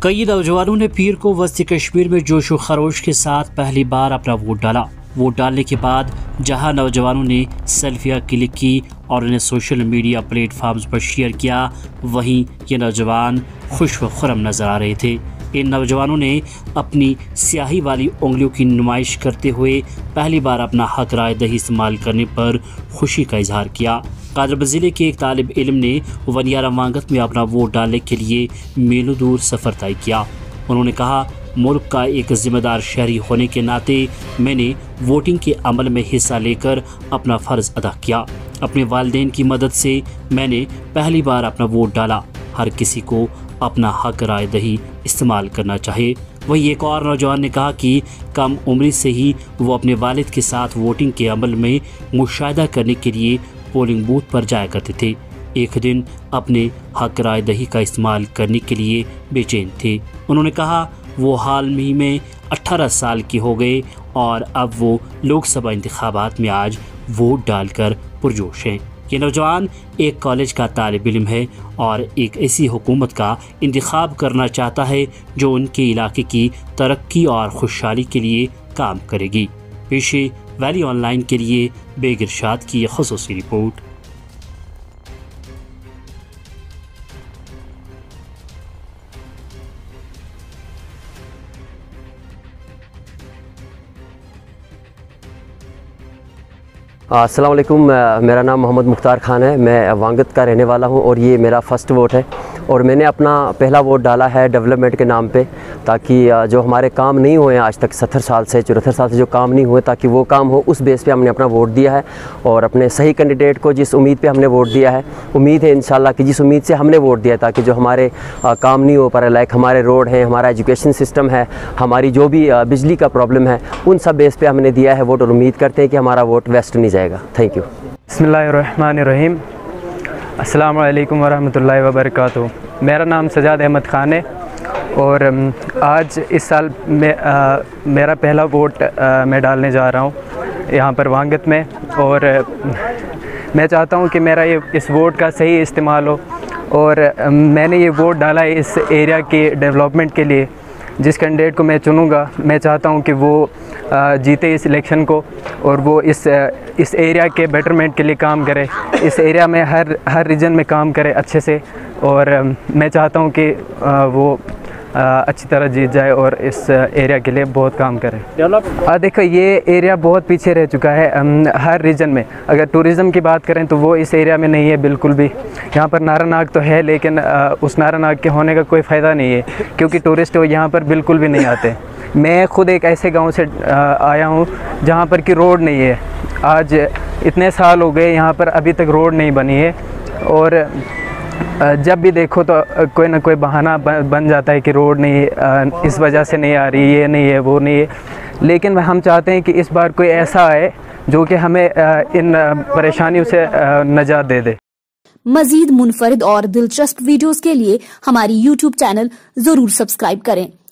कई नौजवानों ने पीर को वस्ती कश्मीर में जोश व खरोश के साथ पहली बार अपना वोट डाला। वोट डालने के बाद जहां नौजवानों ने सेल्फियां क्लिक की और उन्हें सोशल मीडिया प्लेटफॉर्म्स पर शेयर किया, वहीं ये नौजवान खुश व खुर्रम नजर आ रहे थे। इन नौजवानों ने अपनी स्याही वाली उंगलियों की नुमाइश करते हुए पहली बार अपना हक राय दही इस्तेमाल करने पर खुशी का इजहार किया। कादरबंद ज़िले के एक तालिब इल्म ने वनियारा वांगत में अपना वोट डालने के लिए मीलों दूर सफ़र तय किया। उन्होंने कहा, मुल्क का एक जिम्मेदार शहरी होने के नाते मैंने वोटिंग के अमल में हिस्सा लेकर अपना फ़र्ज़ अदा किया। अपने वालिदैन की मदद से मैंने पहली बार अपना वोट डाला। हर किसी को अपना हक राय दही इस्तेमाल करना चाहिए। वहीं एक और नौजवान ने कहा कि कम उम्र से ही वो अपने वालिद के साथ वोटिंग के अमल में मुशाहिदा करने के लिए पोलिंग बूथ पर जाया करते थे। एक दिन अपने हक राय दही का इस्तेमाल करने के लिए बेचैन थे। उन्होंने कहा, वो हाल ही में 18 साल के हो गए और अब वो लोकसभा इंतखाबात में आज वोट डालकर पुरजोश हैं। ये नौजवान एक कॉलेज का तालिब इल्म है और एक ऐसी हुकूमत का इंतखाब करना चाहता है जो उनके इलाके की तरक्की और खुशहाली के लिए काम करेगी। पेशे वैली ऑनलाइन के लिए बेग इरशाद की यह ख़ुसूसी रिपोर्ट। अस्सलाम वालेकुम, मेरा नाम मोहम्मद मुख्तार खान है। मैं वांगत का रहने वाला हूं और ये मेरा फ़र्स्ट वोट है और मैंने अपना पहला वोट डाला है डेवलपमेंट के नाम पे, ताकि जो हमारे काम नहीं हुए आज तक 70 साल से 74 साल से जो काम नहीं हुए, ताकि वो काम हो, उस बेस पे हमने अपना वोट दिया है और अपने सही कैंडिडेट को जिस उम्मीद पे हमने वोट दिया है, उम्मीद है इंशाल्लाह कि जिस उम्मीद से हमने वोट दिया, ताकि जो हमारे काम नहीं हो पा रहे, लाइक हमारे रोड हैं, हमारा एजुकेशन सिस्टम है, हमारी जो भी बिजली का प्रॉब्लम है, उन सब बेस पे हमने दिया है वोट और उम्मीद करते हैं कि हमारा वोट वेस्ट नहीं जाएगा। Thank you. बिस्मिल्लाहिर्रहमानिर्रहीम। अस्सलाम वालेकुम वरहमतुल्लाहि वबरकातुहू। मेरा नाम सजाद अहमद ख़ान है और आज इस साल मेरा पहला वोट मैं डालने जा रहा हूँ यहाँ पर वांगत में और मैं चाहता हूँ कि मेरा इस वोट का सही इस्तेमाल हो और मैंने ये वोट डाला है इस एरिया के डेवलपमेंट के लिए। जिस कैंडिडेट को मैं चुनूँगा, मैं चाहता हूँ कि वो जीते इस इलेक्शन को और वो इस एरिया के बेटरमेंट के लिए काम करे, इस एरिया में हर रीजन में काम करे अच्छे से और मैं चाहता हूँ कि वो अच्छी तरह जीत जाए और इस एरिया के लिए बहुत काम करे। देखो, ये एरिया बहुत पीछे रह चुका है हर रीजन में। अगर टूरिज़म की बात करें तो वो इस एरिया में नहीं है बिल्कुल भी। यहाँ पर नारानाग तो है, लेकिन उस नारानाग के होने का कोई फ़ायदा नहीं है क्योंकि टूरिस्ट यहाँ पर बिल्कुल भी नहीं आते। मैं ख़ुद एक ऐसे गाँव से आया हूँ जहाँ पर कि रोड नहीं है। आज इतने साल हो गए, यहाँ पर अभी तक रोड नहीं बनी है और जब भी देखो तो कोई ना कोई बहाना बन जाता है कि रोड नहीं है, इस वजह से नहीं आ रही, ये नहीं है, वो नहीं है। लेकिन हम चाहते हैं कि इस बार कोई ऐसा आए जो कि हमें इन परेशानियों से निजात दे दे। मजीद मुनफरिद और दिलचस्प वीडियोस के लिए हमारी YouTube चैनल जरूर सब्सक्राइब करें।